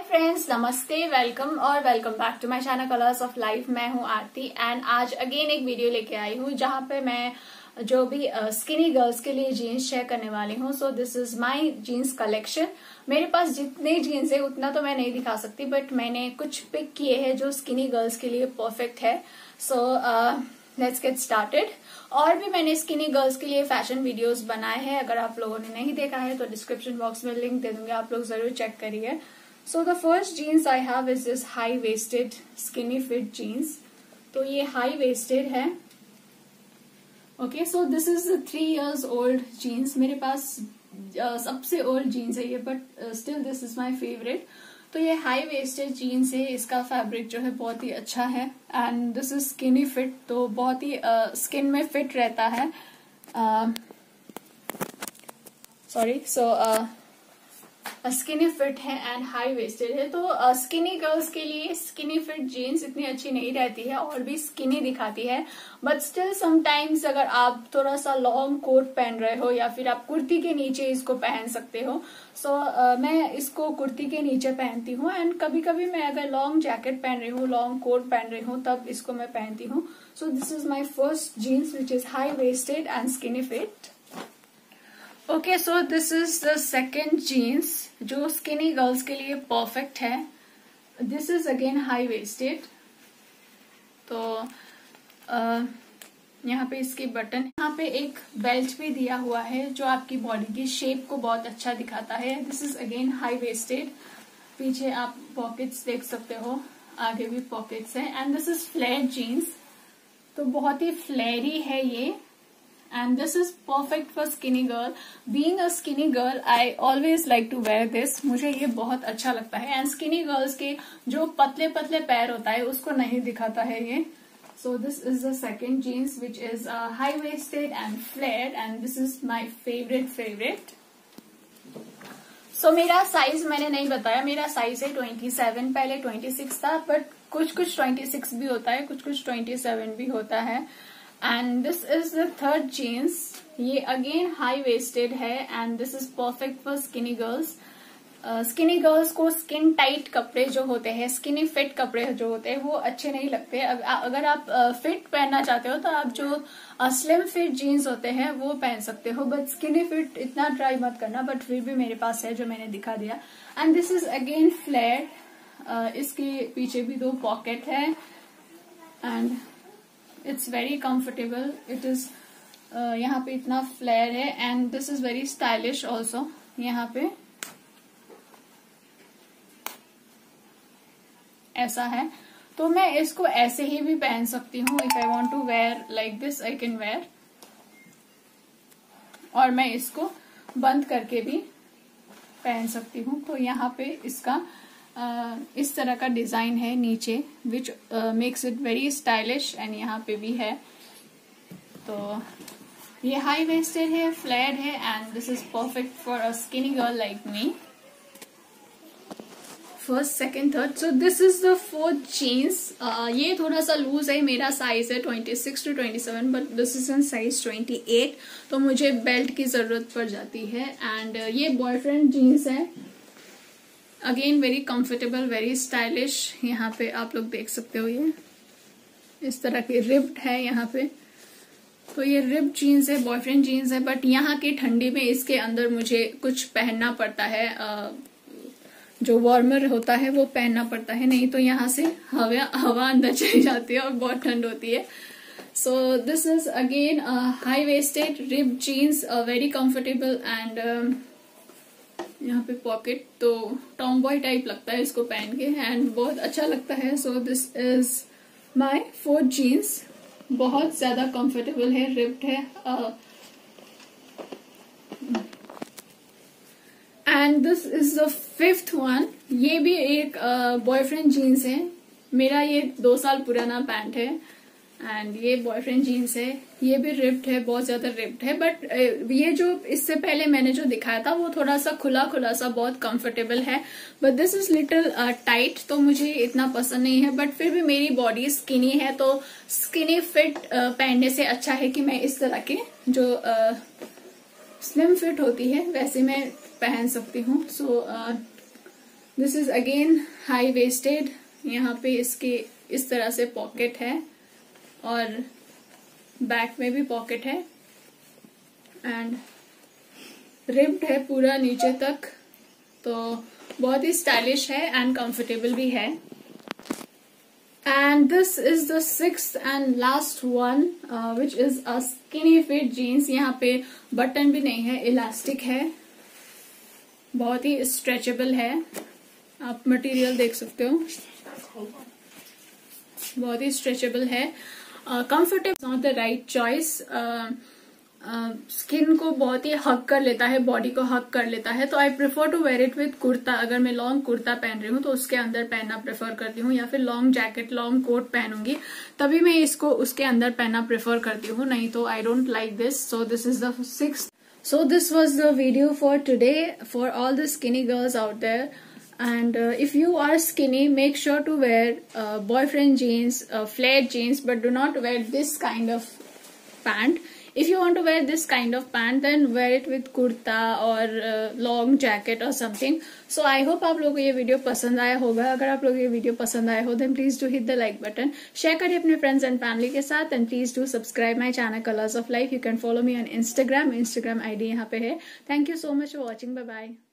Friends, नमस्ते, welcome और welcome back to my channel colours of life. मैं हूं आरती एंड आज अगेन एक वीडियो लेके आई हूं जहां पे मैं जो भी स्किनी गर्ल्स के लिए जीन्स शेयर करने वाली हूं। So this is my jeans collection. मेरे पास जितने जीन्स है उतना तो मैं नहीं दिखा सकती, बट मैंने कुछ पिक किए हैं जो स्किनी गर्ल्स के लिए परफेक्ट है। So let's get started. और भी मैंने स्किनी गर्ल्स के लिए फैशन वीडियोस बनाए हैं, अगर आप लोगों ने नहीं देखा है तो डिस्क्रिप्शन बॉक्स में लिंक दे दूंगी, आप लोग जरूर चेक करिए। So the first jeans I have is this high waisted skinny fit jeans. तो ये high waisted है। Okay, so this is a 3 years old jeans. मेरे पास सबसे old jeans है ये, but still this is my favorite. तो ये high waisted jeans है, इसका फैब्रिक जो है बहुत ही अच्छा है and this is skinny fit, तो बहुत ही स्किन में फिट रहता है। स्किनी फिट है एंड हाई वेस्टेड है। तो स्किनी गर्ल्स के लिए स्किनी फिट जीन्स इतनी अच्छी नहीं रहती है और भी स्किनी दिखाती है, बट स्टिल समटाइम्स अगर आप थोड़ा सा लॉन्ग कोट पहन रहे हो या फिर आप कुर्ती के नीचे इसको पहन सकते हो। सो मैं इसको कुर्ती के नीचे पहनती हूँ एंड कभी कभी मैं अगर लॉन्ग जैकेट पहन रही हूँ, लॉन्ग कोट पहन रही हूँ, तब इसको मैं पहनती हूँ। So this is my first jeans which is high waisted and skinny fit. Okay, so this is the second jeans जो स्किनी गर्ल्स के लिए परफेक्ट है। This is again high waisted. तो यहाँ पे इसके बटन, यहाँ पे एक बेल्ट भी दिया हुआ है जो आपकी बॉडी की शेप को बहुत अच्छा दिखाता है। This is again high waisted. पीछे आप पॉकेट्स देख सकते हो, आगे भी पॉकेट्स है and this is flare jeans. तो बहुत ही फ्लेयरी है ये and this is perfect for skinny girl. Being a skinny girl, I always like to wear this. मुझे ये बहुत अच्छा लगता है and skinny girls के जो पतले पतले पैर होता है उसको नहीं दिखाता है ये। So this is the second jeans which is high waisted and flared and this is my favorite. So मेरा साइज मैंने नहीं बताया, मेरा साइज है 27, पहले 26 था, बट कुछ 26 भी होता है, कुछ 27 भी होता है। And this is the third jeans. ये अगेन हाई वेस्टेड है and this is perfect for skinny girls. Skinny girls को स्किन टाइट कपड़े जो होते हैं, स्किनी फिट कपड़े जो होते हैं वो अच्छे नहीं लगते। अगर आप फिट पहनना चाहते हो तो आप जो स्लिम फिट जीन्स होते हैं वो पहन सकते हो, बट स्किनी फिट इतना ट्राई मत करना। बट फिर भी मेरे पास है जो मैंने दिखा दिया। And this is again flare. इसके पीछे भी 2 पॉकेट है and it's very comfortable. It is यहाँ पे इतना फ्लेयर है and this is very stylish also. यहाँ पे ऐसा है, तो मैं इसको ऐसे ही भी पहन सकती हूँ। If I want to wear like this I can wear, और मैं इसको बंद करके भी पहन सकती हूँ। तो यहाँ पे इसका इस तरह का डिजाइन है नीचे which makes it very stylish and यहाँ पे भी है। तो ये हाई वेस्टेड है, फ्लेयर्ड है and this is perfect for a skinny girl like me. First, second, third. So this is the fourth jeans. ये थोड़ा सा लूज है, मेरा साइज है 26 to 27, but this is in size 28, तो मुझे बेल्ट की जरूरत पड़ जाती है। एंड ये बॉयफ्रेंड जीन्स है, again very comfortable, very stylish. यहाँ पे आप लोग देख सकते हो ये इस तरह की रिब्ड है यहाँ पे। तो ये रिब्ड जीन्स है, बॉयफ्रेंड जीन्स है, बट यहाँ की ठंडी में इसके अंदर मुझे कुछ पहनना पड़ता है, जो वार्मर होता है वो पहनना पड़ता है, नहीं तो यहाँ से हवा अंदर चली जाती है और बहुत ठंड होती है। So this is again high waisted ribbed jeans, very comfortable and यहाँ पे पॉकेट, तो टॉम बॉय टाइप लगता है इसको पहन के एंड बहुत अच्छा लगता है। So this is my fourth jeans. बहुत ज्यादा कंफर्टेबल है, रिप्ड है and this is the fifth one. ये भी एक बॉयफ्रेंड जीन्स है, मेरा ये 2 साल पुराना पैंट है एंड ये बॉयफ्रेंड जीन्स है। ये भी रिप्ड है, बहुत ज्यादा रिप्ड है, बट ये जो इससे पहले मैंने जो दिखाया था वो थोड़ा सा खुला सा बहुत कंफर्टेबल है, but this is little tight, तो मुझे इतना पसंद नहीं है। बट फिर भी मेरी बॉडी स्किनी है, तो स्किनी फिट पहनने से अच्छा है कि मैं इस तरह के जो स्लिम फिट होती है वैसे मैं पहन सकती हूँ। So this is again high waisted. यहाँ पे इसके इस तरह से पॉकेट है और बैक में भी पॉकेट है एंड रिब्ड है पूरा नीचे तक, तो बहुत ही स्टाइलिश है एंड कंफर्टेबल भी है। And this is the sixth and last one which is a skinny fit jeans. यहाँ पे बटन भी नहीं है, इलास्टिक है, बहुत ही स्ट्रेचेबल है। आप मटेरियल देख सकते हो, बहुत ही स्ट्रेचेबल है। Comfortable not the right choice. Skin को बहुत ही हग कर लेता है, बॉडी को हग कर लेता है, तो I prefer to wear it with kurta. अगर मैं लॉन्ग कुर्ता पहन रही हूँ तो उसके अंदर पहनना प्रेफर करती हूँ, या फिर लॉन्ग जैकेट लॉन्ग कोट पहनूंगी तभी मैं इसको उसके अंदर पहनना प्रेफर करती हूँ, नहीं तो I don't like this. So this is the sixth. So this was the video for today for all the skinny girls out there. And if you are skinny, make sure to wear boyfriend jeans, flared jeans, but do not wear this kind of pant. If you want to wear this kind of pant, then wear it with kurta or long jacket or something. So I hope आप लोगों को ये video पसंद आया होगा। अगर आप लोगों को ये वीडियो पसंद आया हो, then please do hit the like button. Share करिए अपने friends and family के साथ, and please do subscribe my channel Colors of Life. You can follow me on Instagram. Instagram ID यहाँ पे है। Thank you so much for watching. Bye bye.